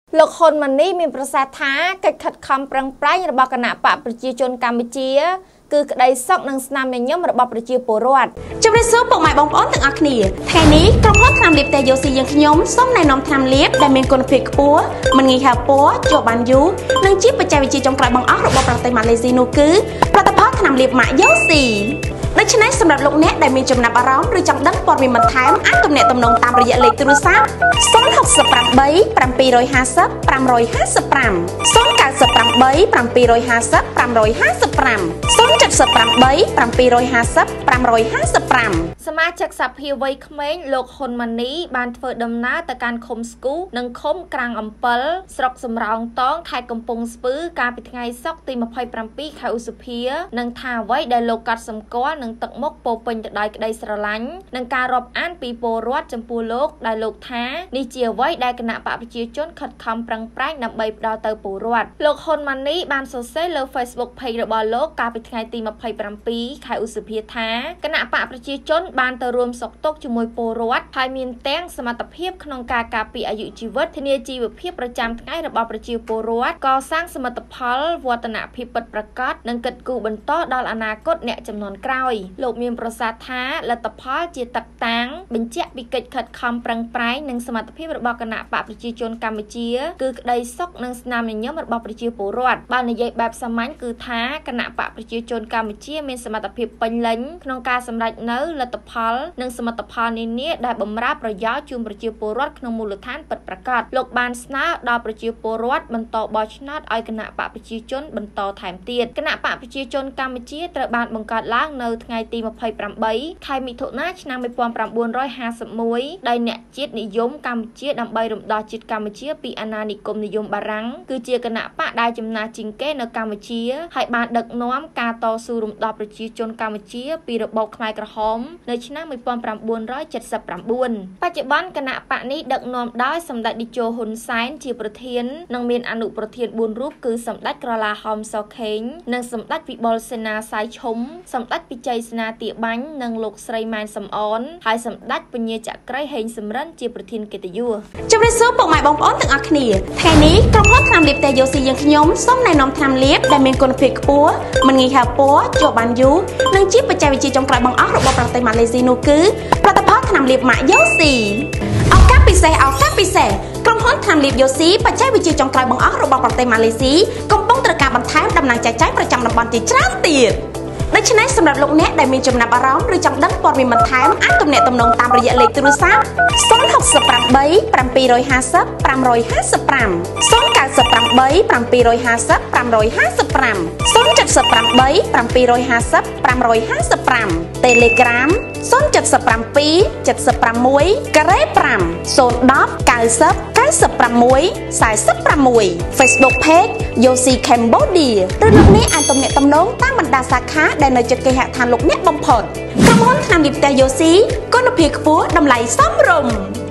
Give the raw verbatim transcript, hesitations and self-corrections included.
លោកហ៊ុនម៉ាណីមានប្រសាសន៍ថាកិច្ចខិតខំប្រឹងប្រែងរបស់គណៈបកប្រជាជនកម្ពុជាគឺក្តីសោកនឹងស្នាមញញឹមរបស់ប្រជាពលរដ្ឋជំរាបសួរពុកម៉ែបងប្អូនទាំងអស់គ្នាថ្ងៃនេះក្រុមហ៊ុនថ្នាំលាបតែយូស៊ីយើងខ្ញុំសូមណែនាំថ្នាំលាបដែលមានគុណភាពខ្ពស់មិនងាយហាពណ៌ជាប់បានយូរនិងជាបច្ចេកវិទ្យាចុងក្រោយបង្អស់របស់ប្រទេសម៉ាឡេស៊ីនោះគឺផលិតផលថ្នាំលាបម៉ាកយូស៊ីដូច្នេះសម្រាប់លោកអ្នកដែលមានចំណាប់អារម្មណ៍ឬចង់ដឹងព័ត៌មានបន្ថែមអាចទំនាក់ទំនងតាមរយៈលេខទូរស័ព្ទ ศูนย์ หก แปด เจ็ด ห้า ห้า ห้า ห้า ห้า ห้า ห้า ห้า ศูนย์ เก้า แปด ห้า ห้า ห้า ห้า ศูนย์ เจ็ด แปด ห้า ห้า ห้า สมาชิกสภาวัยក្មេងលោកហ៊ុនម៉ាណីបានធ្វើដំណើរទៅកាន់ឃុំស្គូនិងឃុំក្រាំងអំពិលស្រុកសំរោងតងខេត្តកំពង់ស្ពឺកាលពីថ្ងៃសុក្រទី ยี่สิบเจ็ด ខែឧសភានិងថាអ្វីដែលលោកកត់សម្គាល់នឹងទឹកមុខពោពេញទៅដោយក្តីស្រឡាញ់និងការរាប់អានពីពលរដ្ឋចំពោះលោកដែលលោកថានេះជាអ្វីដែលគណៈបកប្រជាជនខិតខំប្រឹងប្រែងដើម្បីផ្ដល់ទៅពលរដ្ឋលោកហ៊ុនម៉ាណីបានសរសេរលើ Facebook Page របស់លោកកាលពីថ្ងៃទី ยี่สิบเจ็ด ខែឧសភាថាគណៈបកប្រជាជនបានទៅរួមសុខទុក្ខជាមួយពលរដ្ឋហើយមានទាំងសមត្ថភាពក្នុងការការពារអាយុជីវិតធានាជីវភាពប្រចាំថ្ងៃរបស់ប្រជាពលរដ្ឋកសាងសមិទ្ធផលវឌ្ឍនភាពពិតប្រាកដនិងកិត្តគូបន្តដល់អនាគតអ្នកចំនួនក្រោយលោកមានប្រសាសន៍ថាលទ្ធផលជាតកតាំងបញ្ជាក់ពីកិច្ចខិតខំប្រឹងប្រែងនិងសមត្ថភាពរបស់គណៈបកប្រជាជនកម្ពុជាគឺក្តីសុខនិងស្នាមញញឹមរបស់ប្រជាពលរដ្ឋបើនិយាយបែបសាមញ្ញគឺថាគណៈបកប្រជាជនកម្ពុជាមានសមត្ថភាពពេញលេញក្នុងការសម្រេចនៅលទ្ធផលនិងសមិទ្ធផលនានាដែលបម្រើប្រយោជន៍ជូនប្រជាពលរដ្ឋក្នុងមូលដ្ឋានពិតប្រាកដលោកបានស្នើដល់ប្រជាពលរដ្ឋបន្តបោះឆ្នោតឲ្យគណៈបកប្រជាជនបន្តថែមទៀតគណៈបកប្រជាជនកម្ពុជាត្រូវបានបង្កើតឡើងនៅថ្ងៃទី ยี่สิบแปด ខែមិថុនាឆ្នាំ nineteen fifty-one ដោយអ្នកជាតិនិយមកម្ពុជាដើម្បីរំដោះជាតិកម្ពុជាពីអាណានិគមនិយមបារាំងគឺជាគណៈបកដែលចំណាស់ជាងគេនៅកម្ពុជាហើយបានដឹកនាំការតស៊ូរំដោះប្រជាជនកម្ពុជាពីរបបខ្មែរក្រហមនៅឆ្នាំ nineteen seventy-nine បច្ចុប្បន្នគណៈបកនេះដឹកនាំដោយសម្ដេចតេជោហ៊ុនសែនជាប្រធាននិងមានអនុប្រធាន bốn រូបគឺសម្ដេចក្រឡាហោមសខេងនិងសម្ដេចវិបុលសេនាសាយឈុំសម្ដេចពិជ័យសេនាទាបាញ់និងលោកស្រីម៉ែនសំអនហើយសម្ដេចពញាចក្រីហេងសំរិនជាប្រធានកិត្តិយសជំរាបសួរពុកម៉ែបងប្អូនទាំងអស់គ្នាថ្ងៃនេះក្រុមហ៊ុនថ្នាំលាបតែយូស៊ីយើងខ្ញុំសូមណែនាំថ្នាំលាបដែលមានគុណភាពខ្ពស់មិនងាយហាពណ៌ជាប់បានយូរនិងជាបច្ចេកវិទ្យាចុងក្រោយបង្អស់របស់ប្រទេសម៉ាឡេស៊ីនោះគឺផលិតផលថ្នាំលាបម៉ាកយូស៊ីឱកាសពិសេសឱកាសពិសេសក្រុមហ៊ុនថ្នាំលាបយូស៊ីបច្ចេកវិទ្យាចុងក្រោយបង្អស់របស់ប្រទេសម៉ាឡេស៊ីកំពុងត្រូវការបន្ថែមដំណើរចែកចាយប្រចាំតំបន់ជាច្រើនទៀតដូច្នេះសម្រាប់លោកអ្នកដែលមានចំណាប់អារម្មណ៍ឬចង់ដឹងព័ត៌មានបន្ថែមអាចទំនាក់ទំនងតាមរយៈលេខទូរស័ព្ទ ศูนย์ หก แปด เจ็ด ห้า ห้า ห้า ห้า ห้า ห้า ศูนย์ เก้า แปด ห้า ห้า ห้า ห้า ห้า ศูนย์ เก้า แปด ห้า ห้า ห้า ห้า ห้า ศูนย์ เจ็ด แปด ห้า ห้า ห้า ห้า ห้า ห้า Telegram ศูนย์ เจ็ด แปด เจ็ด เจ็ด หก ห้า การ៉េ five ศูนย์ หนึ่ง เก้า ศูนย์ เก้า หก สี่ สี่ หก Facebook Page Yosi Cambodia ឬលោកអ្នកអាចទំនាក់ទំនងតាមបណ្ដាសាខាដែលនៅជិតគេហដ្ឋានលោកអ្នកបំផុតក្រុមហ៊ុនថ្នាំលាបតែយូស៊ីគុណភាពខ្ពស់តម្លៃសមរម្យ